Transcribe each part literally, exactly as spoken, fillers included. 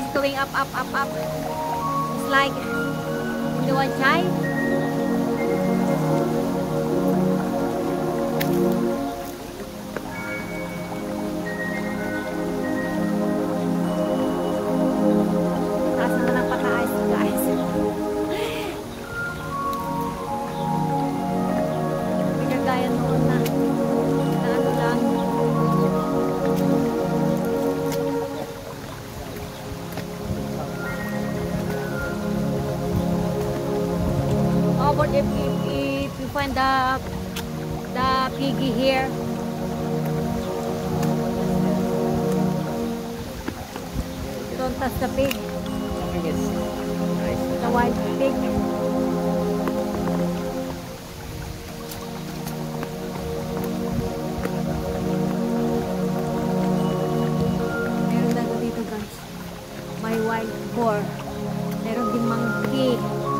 guys, going up, up, up, up. It's like the one child. Taas naman ang pataas, guys. Hindi kagaya noon na. Na ano lang. But if, if, if you find the the piggy here, don't touch the pig. I think it's nice. The wild pig. Meron na dito guys. May wild boar. Meron din monkey.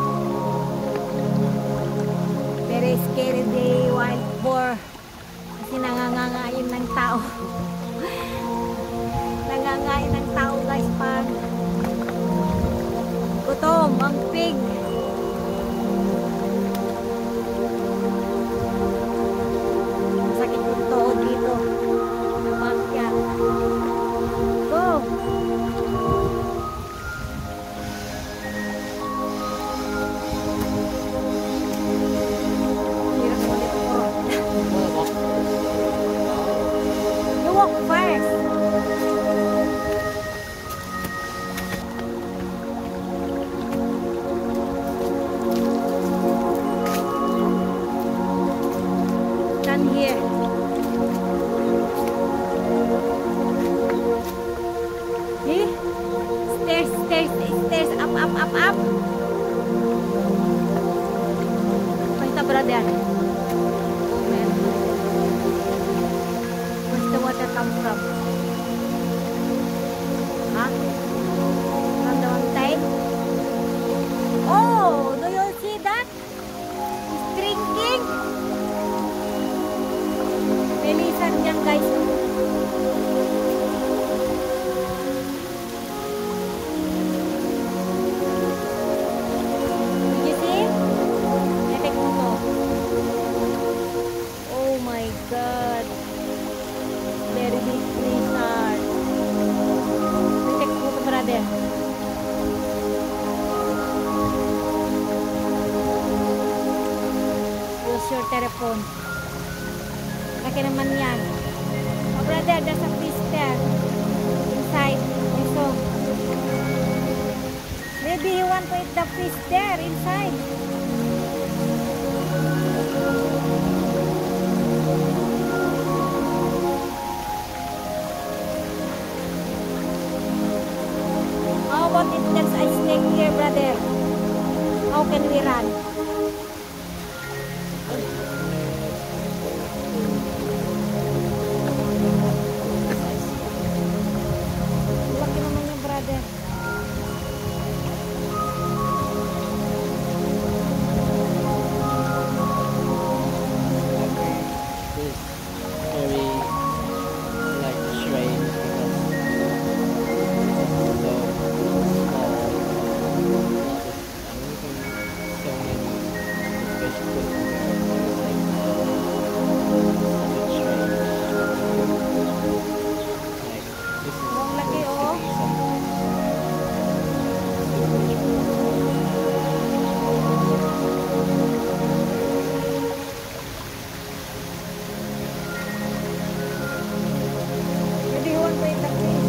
Very scary day, wild boar. Kasi nangangangain ng tao. Nangangain ng tao guys pag gutom ang pig. Masakit yung toho dito. Makyat. Go! Walk first. Stand here. See? Stairs, stairs, stairs, up, up, up, up. Basta brother. Water come from? Huh? From the mountain? Oh, do you see that? It's drinking. Melisan yan guys. Did you see? Epic mo to. Oh my God. Very big lizard. Protect mo ito, brother. Use your telephone. Laki naman yan. Oh, brother, there's a fish there. Inside. So, maybe you want to eat the fish there inside. How about if there's a snake here, brother? How can we run? Laki naman yung brother. This is very like strange because so small. So many vegetables there. It's like a bit strange. Like this is Ang laki, oh. Maybe you want to eat the fish.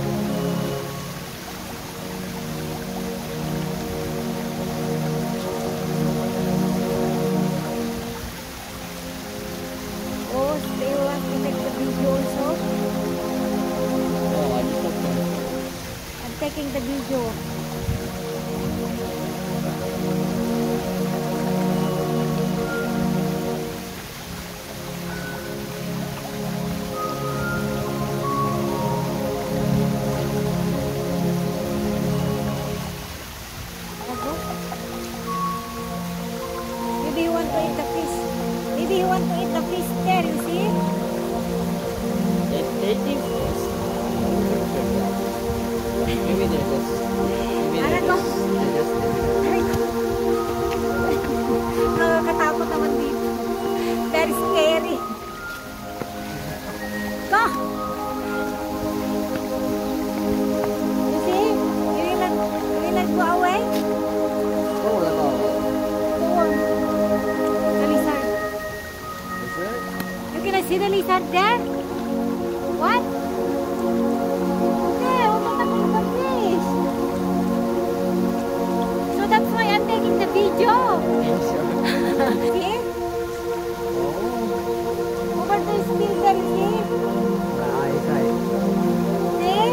Oh, do you want to take the video also? No, I just looked at it. I'm taking the video. Maybe you want to eat the fish. Maybe you want to eat the fish there, you see? They, they think it's Maybe they're just. Maybe they're Ano to? just. They're just. Nakakatakot naman dito. Very scary. Go! You see? You will not, you will not go away? Oh, look all. Go on. The lizard. Is it? You can see the lizard there? What? Okay, what about the fish? So that's why I'm taking the video. See? Oh. Over there still there, see? My eyesight. See?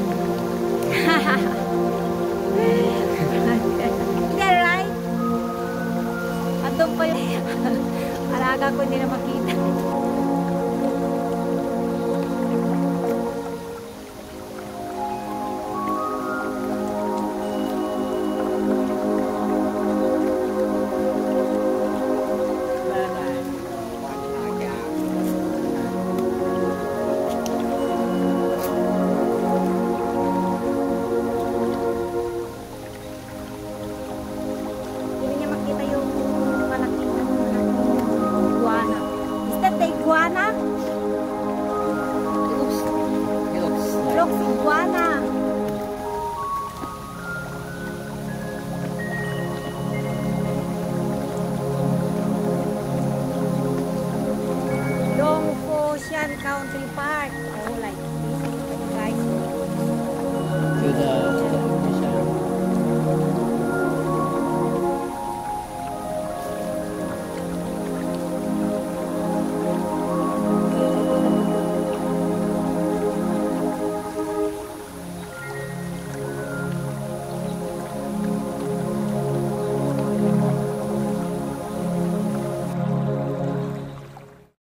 There, right? Andun pa yung alaga ko, hindi na makita. Hindi niya makita yung malaking ano na iguana. Is that the iguana? It looks. It looks like. Looks iguana. Dongfo Shan Country Park. Oh, like